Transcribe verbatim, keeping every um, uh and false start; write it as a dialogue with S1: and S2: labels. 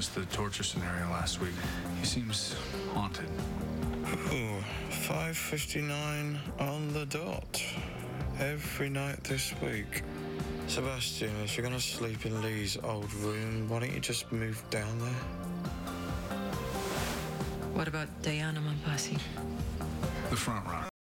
S1: since the torture scenario last week. He seems haunted.
S2: Ooh, five fifty-nine on the dot. Every night this week. Sebastian, if you're going to sleep in Lee's old room, why don't you just move down there?
S3: What about Diana Mampasi?
S1: The front row.